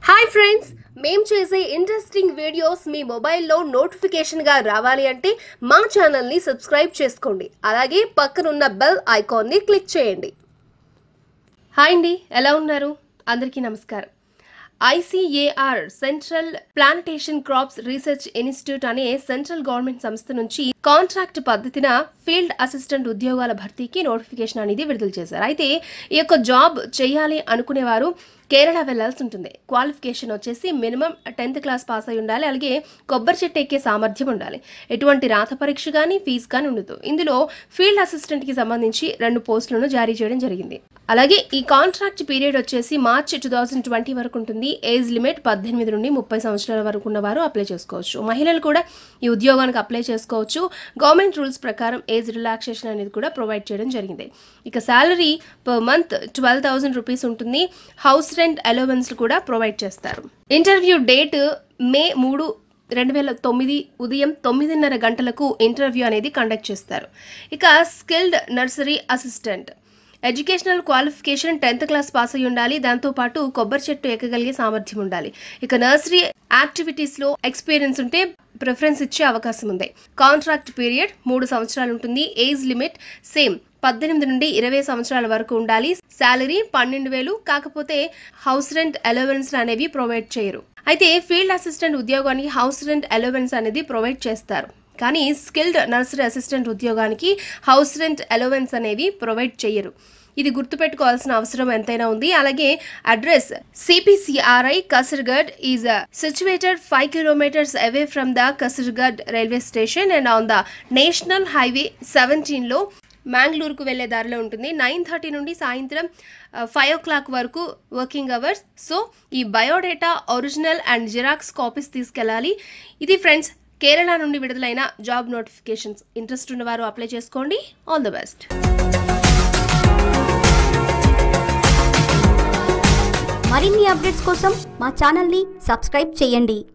Hi friends, మేము చేసే interesting videos మీ మొబైల్లో నోటిఫికేషన్గా రావాలి అంటే మా ఛానల్ని సబ్స్క్రైబ్ చేసుకోండి. అలాగే పక్కనున్న బెల్ ఐకాన్ని క్లిక్ చేయండి. హాయ్ అండి, ఎలా ఉన్నారు? అందరికీ నమస్కారం. ICAR central plantation crops research institute అనే సెంట్రల్ గవర్నమెంట్ సంస్థ నుంచి కాంట్రాక్ట్ పద్ధతిన ఫీల్డ్ అసిస్టెంట్ ఉద్యోగాల భర్తీకి నోటిఫికేషన్ అనేది విడుదల చేశారు. అయితే ఈ యొక్క జాబ్ చేయాలి అనుకునేవారు కేరళ వెళ్లాల్సి ఉంటుంది. క్వాలిఫికేషన్ వచ్చేసి మినిమం 10th క్లాస్ పాస్ అయి ఉండాలి. అలాగే కొబ్బరి చెట్టు ఎక్కే సామర్థ్యం ఉండాలి. ఎటువంటి రాత పరీక్ష కానీ ఫీజు కానీ ఉండదు. ఇందులో ఫీల్డ్ అసిస్టెంట్కి సంబంధించి 2 పోస్టులను జారీ చేయడం జరిగింది. అలాగే ఈ కాంట్రాక్ట్ పీరియడ్ వచ్చేసి మార్చి 2020 వరకు ఉంటుంది. ఏజ్ లిమిట్ 18 నుండి 30 సంవత్సరాల వరకు ఉన్నవారు అప్లై చేసుకోవచ్చు. మహిళలు కూడా ఈ ఉద్యోగానికి అప్లై చేసుకోవచ్చు. గవర్నమెంట్ రూల్స్ ప్రకారం ఏజ్ రిలాక్సేషన్ అనేది కూడా ప్రొవైడ్ చేయడం జరిగింది. ఇక శాలరీ పర్ మంత్ 12,000 రూపీస్ ఉంటుంది. హౌస్ రెంట్ అలవెన్స్ కూడా ప్రొవైడ్ చేస్తారు. ఇంటర్వ్యూ డేట్ మే 3, 2009 ఉదయం 9:30 గంటలకు ఇంటర్వ్యూ అనేది కండక్ట్ చేస్తారు. ఇక skilled nursery assistant educational qualification 10th class pass అయి ఉండాలి. దాంతోపాటు కొబ్బరి చెట్టు ఎక్కగలిగే సామర్థ్యం ఉండాలి. ఇక నర్సరీ యాక్టివిటీస్లో ఎక్స్పీరియన్స్ ఉంటే ప్రిఫరెన్స్ ఇచ్చే అవకాశం ఉంది. కాంట్రాక్ట్ పీరియడ్ 3 సంవత్సరాలు ఉంటుంది. ఏజ్ లిమిట్ సేమ్ 18 నుండి 20 సంవత్సరాల వరకు ఉండాలి. శాలరీ 12,000. కాకపోతే హౌస్ రెంట్ అలవెన్స్ అనేవి ప్రొవైడ్ చేయరు. అయితే ఫీల్డ్ అసిస్టెంట్ ఉద్యోగానికి హౌస్ రెంట్ అలవెన్స్ అనేది ప్రొవైడ్ చేస్తారు. కానీ స్కిల్డ్ నర్సరీ అసిస్టెంట్ ఉద్యోగానికి హౌస్ రెంట్ అలవెన్స్ అనేవి ప్రొవైడ్ చేయరు. ఇది గుర్తుపెట్టుకోవాల్సిన అవసరం ఎంతైనా ఉంది. అలాగే address CPCRI Kasargod is situated 5 kilometers away from the Kasargod railway station and on the national highway 17లో మ్యాంగ్లూరుకు వెళ్లే దారిలో ఉంటుంది. 9:30 నుండి సాయంత్రం 5 o'clock వరకు వర్కింగ్ అవర్స్. సో ఈ biodata original and xerox copies తీసుకెళ్ళాలి. ఇది ఫ్రెండ్స్ కేరళ నుండి విడుదలైన జాబ్ నోటిఫికేషన్స్. ఇంట్రెస్ట్ ఉన్నవారు అప్లై చేసుకోండి. All the best. మరిన్ని అప్డేట్స్ కోసం మా ఛానల్ని సబ్స్క్రైబ్ చేయండి.